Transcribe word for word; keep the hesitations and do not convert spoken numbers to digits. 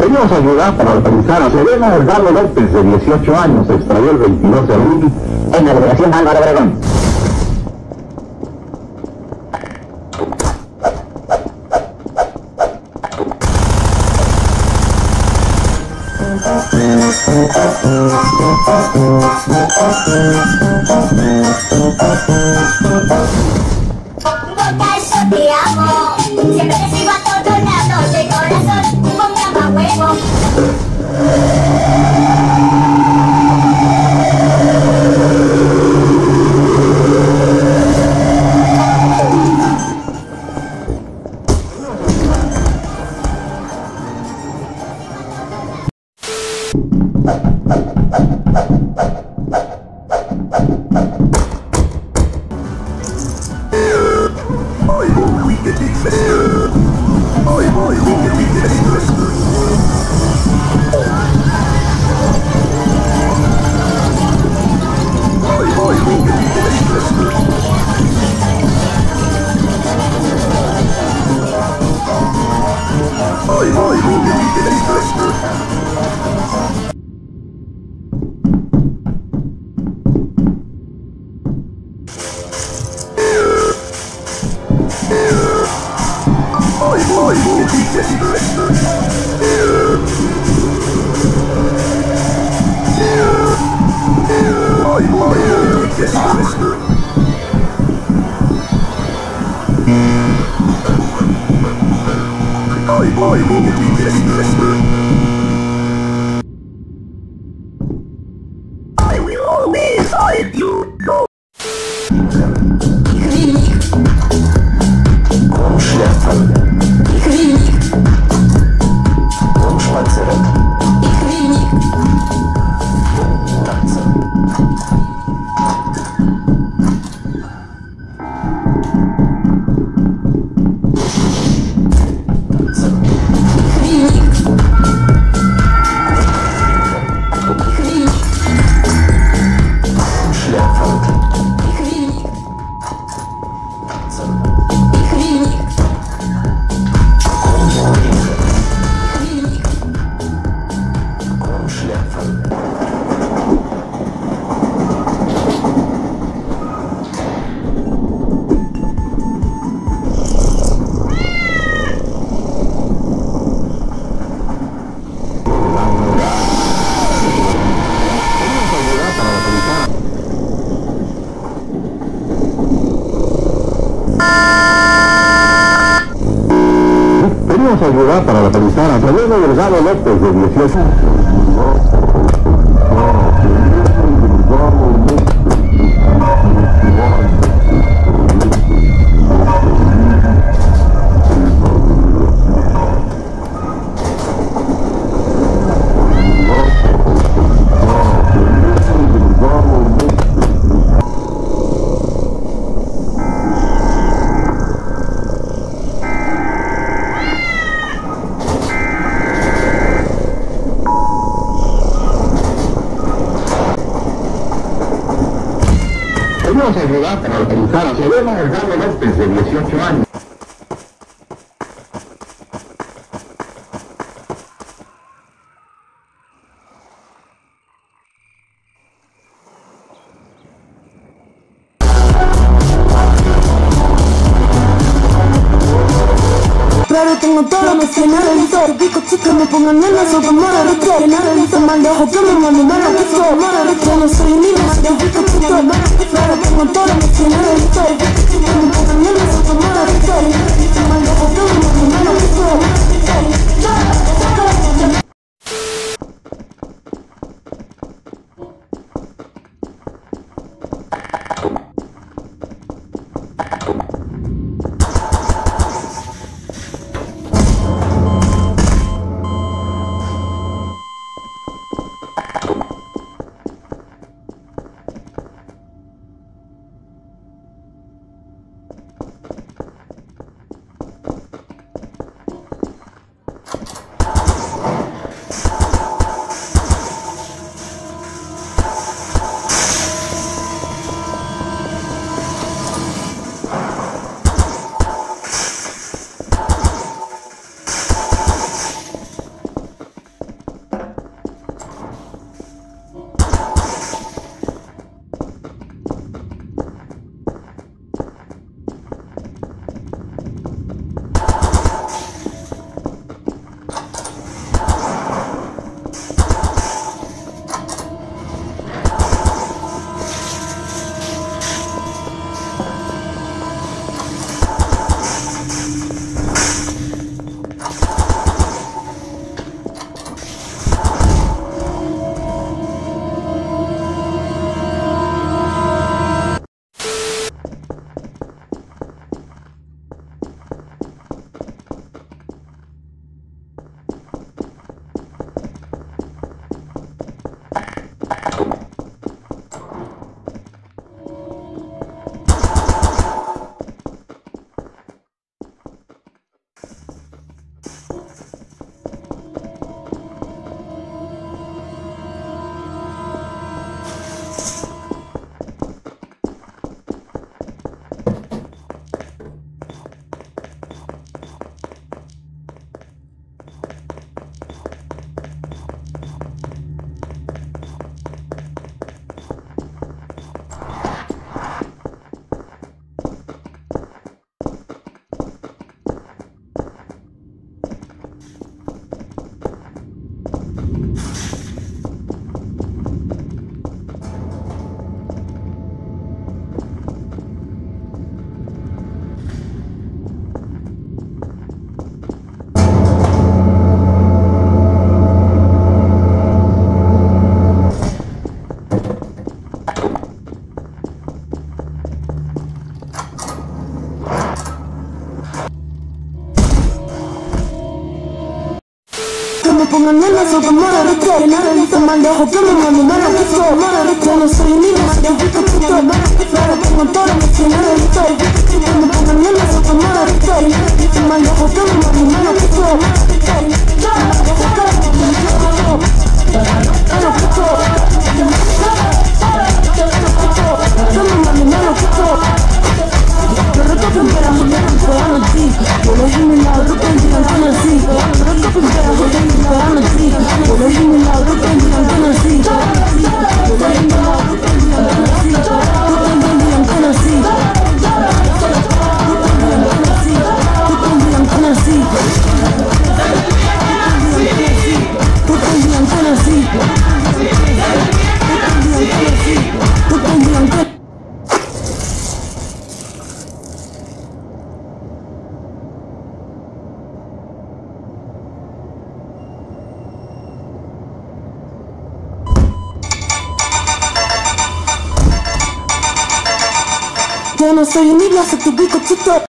Pedimos ayuda para localizar a Serena Delgado López, de dieciocho años, se extravió el veintidós de abril en la delegación Álvaro Obregón. Porque eso te amo, siempre te sigo a todo lado, de corazón, ponga más huevo. I will always hide you. Kronschläfer. Kronschwanzeret. Tanzer. Pedimos ayuda para localizar a Serena Delgado López, de dieciocho años. Pedimos ayuda para localizar a Serena Delgado López, de dieciocho años. Claro, tengo todo emocionado, listo, pico, chica, me pongan en la sopa, mora, retro, que nada, listo, mal dejo que me mando, mala, pico, mora, retro, no soy ni más, yo pico, chico, claro, tengo todo emocionado, listo, pico, chica, me pongan en la sopa, mora, retro, mal dejo que me mando, mala, pico, chica me pongan nervioso como de retraer. Nada dice más lejos que me mando mal a piso. Yo no soy niña, soy un pico puto. Claro, tengo todo lo que nada dice. Chica me pongan nervioso como de retraer. Nada dice más lejos que me mando mal a piso. Yo no soy un niño, soy tu bico chito.